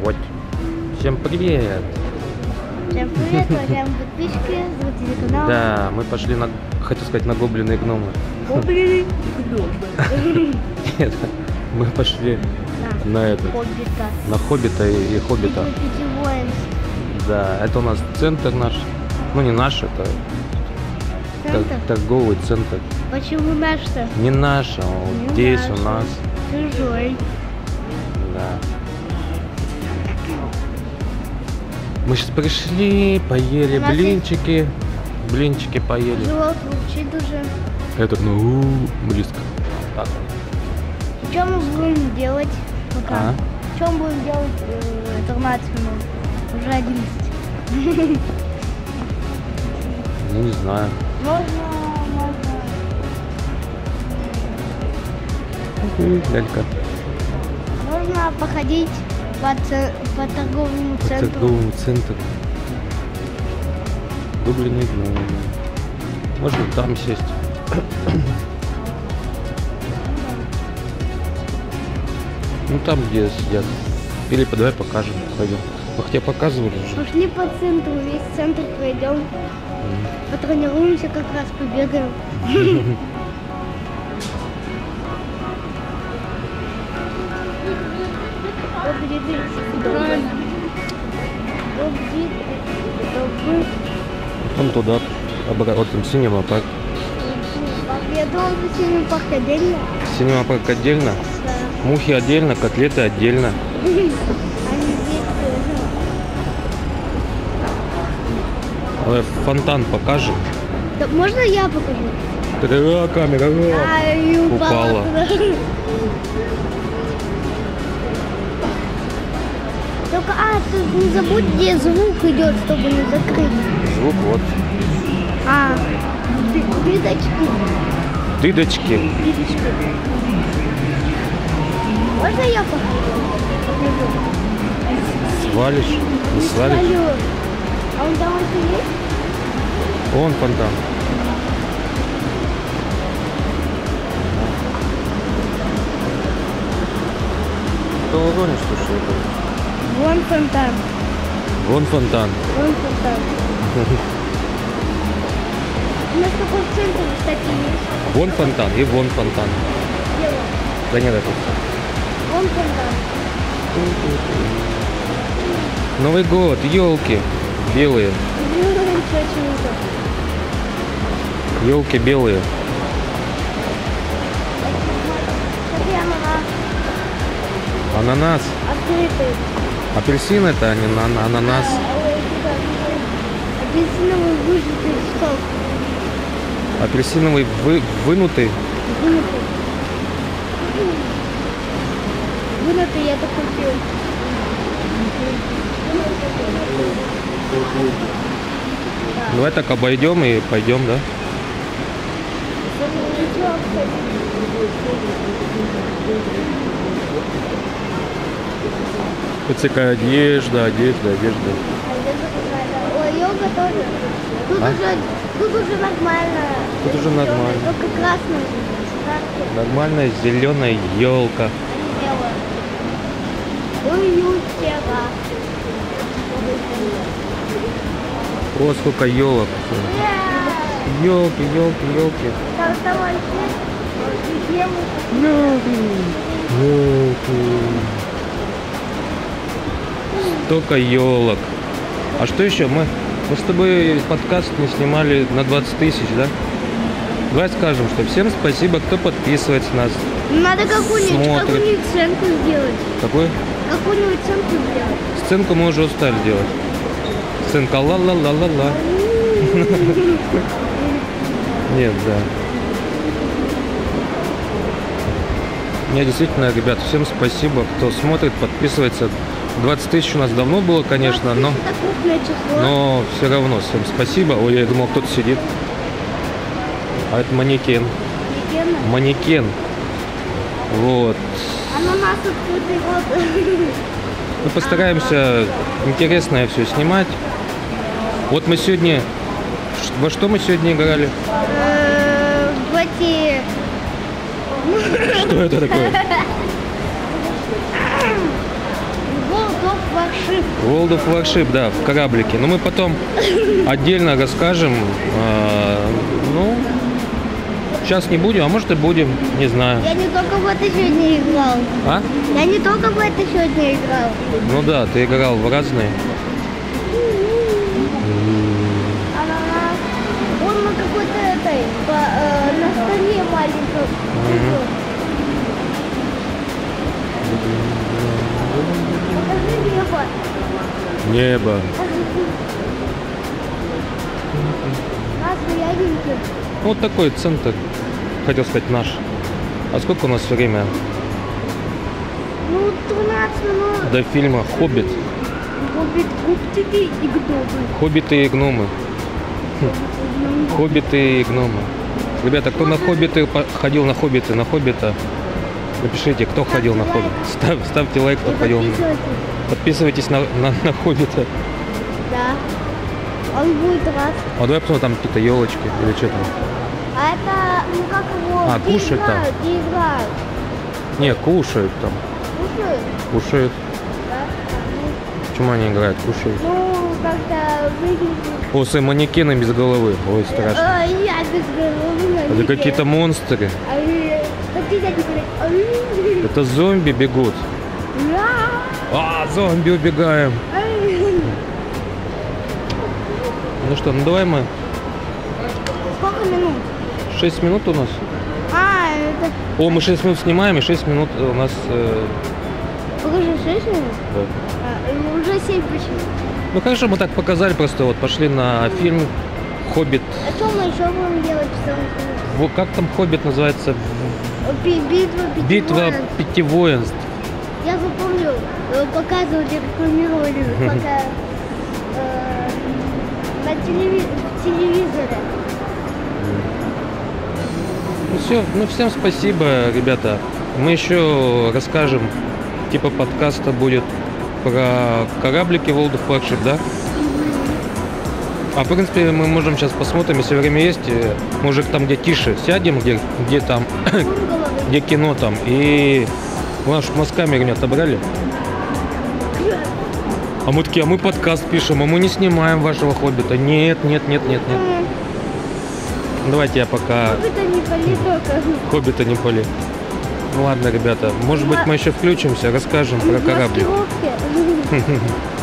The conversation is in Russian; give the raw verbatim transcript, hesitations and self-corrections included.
Вот. Всем привет! Всем привет, уважаемые подписчики, зрители канала. Да, мы пошли на, хотел сказать, на гоблины и гномы. Гоблины и гномы. Нет, мы пошли на, на это, Хоббита. на Хоббита и, и Хоббита. Да, это у нас центр наш. Ну не наш, это Центр? торговый центр. Почему наш-то? Не наш, а вот Не здесь наш. у нас. Чужой. Да. Мы сейчас пришли, поели У нас блинчики. Блинчики поели. Живот звучит уже. Этот, ну, близко. Так. Что мы будем делать пока? А? Что мы будем делать э, информацию? Уже одиннадцать. Ну, не знаю. Можно, можно. Лялька. Можно походить по, це- по торговому По центру. торговому центру. Гоблины и гномы. Можно там сесть. Ну там, где сидят. Филиппа, давай покажем. Пойдем. Мы хотя показывали уже. Пошли по центру, весь центр пройдем. Потренируемся, как раз побегаем. Вон туда. обра- Вот там синема парк. Я думал, что синема парк отдельно. Синема парк отдельно. Да. Мухи отдельно, котлеты отдельно. Они здесь тоже. Давай фонтан покажем. Да, можно я покажу? Та-да, камера. А, и упала. Упала. туда. Только, а, ты не забудь, где звук идет, чтобы не закрыть. Звук вот. А, ды- дырочки. Дыдочки. Дырочки. Можно я покажу? Свалишь? Не свалишь? Алло. А он там еще есть? Вон фонтан. Что уронишь, что ли? Вон фонтан. Вон фонтан. Вон фонтан. У нас такой в центре, кстати, есть. Вон фонтан и вон фонтан. Где он? Да нет, это. Вон фонтан. Новый год, елки белые. Ничего чего-то. Елки белые. Смотри, ананас. Ананас. Открытый. Апельсин это, а не на- ананас. Апельсиновый выжатый сок. Апельсиновый вы, вынутый. Вынутый. Вынутый я так купил. Давай так обойдем и пойдем, да? Вот такая одежда, одежда, одежда. Ой, йога тоже. Тут, А? уже, тут уже нормально. Тут уже нормально. Только красная. Красная. Нормальная зеленая елка. Ой, ютера. О, сколько елок. Елки, елки, елки. Там оставайся. Елки. Столько елок. А что еще? Мы, мы с тобой подкаст не снимали на двадцать тысяч, да? Давай скажем, что всем спасибо, кто подписывается на нас. Надо какую-нибудь Смотрит. какую сценку сделать. Какой? Какую-нибудь сценку сделать. Сценку мы уже устали делать. Сценка ла-ла-ла-ла-ла. Нет, да. Не, действительно, ребят, всем спасибо, кто смотрит, подписывается. двадцать тысяч у нас давно было, конечно, но, Это крупное число. но все равно всем спасибо. Ой, я думал, кто-то сидит. А это манекен. Легенда. Манекен. Вот. Ананас открытый рот. Мы постараемся интересное все снимать. Вот мы сегодня... Во что мы сегодня играли? Э, В эти... Что это такое? Волк of Warship. World of Warship, да, в кораблике. Но мы потом отдельно расскажем. а, Ну, сейчас не будем, а может и будем, не знаю. Я не только в это сегодня играл. А? Я не только в это сегодня играл. Ну да, ты играл в разные. Он на какой-то этой, по, э, на столе маленьком. Покажи небо. Небо. Нас ягенький. Вот такой центр, хотел сказать, наш. А сколько у нас время Ну, тринадцать минут. до фильма «Хоббит»? Хоббит, губтики и гномы. Хоббиты и гномы. Хоббиты и гномы. Ребята, кто на хоббиты по- ходил на хоббиты, на хоббита, напишите, кто ходил на хоббит. Став- ставьте лайк, кто И ходил. на- подписывайтесь. Подписывайтесь на, на, на хоббита. Да. Он будет рад. А давай посмотрим, там какие-то елочки или что там. А это, ну как его, А, где кушать там? играют, где играют. Не, кушают там. Кушают? Кушают. Да. Почему они играют? Кушают. Ну, как-то выглядит. О, с манекены без головы. Ой, страшно. А, я без головы. Это какие-то монстры. А вы- какие они говорят? А вы- Это зомби бегут. Ра! А, зомби убегаем. А вы- Ну что, ну давай мы. Сколько минут? шесть минут у нас. А, это... О, мы шесть минут снимаем, и шесть минут у нас... э, Покажи, шесть минут? да. А, уже семь почти. Ну хорошо, мы так показали, просто вот пошли на фильм «Хоббит». А что мы еще будем делать? Что мы- Во, как там «Хоббит» называется? Би- Битва пяти Битва воинств. пяти воинств. Я запомнил, э, показывали, рекламировали пока э, на телеви- в телевизоре. Ну все, ну всем спасибо, ребята. Мы еще расскажем, типа подкаста будет про кораблики World of Warship, да? А в принципе мы можем сейчас посмотрим, если время есть, э, мы уже там где тише сядем, где, где там, Бунгало. где кино там, и главное, чтобы нас камеры не отобрали. А мы такие, а мы подкаст пишем, а мы не снимаем вашего Хоббита. Нет, нет, нет, нет, нет. М, Давайте я пока Это не политока. Хоббита не поли. Ну ладно, ребята, может быть мы еще включимся, расскажем про кораблик. Маскировки.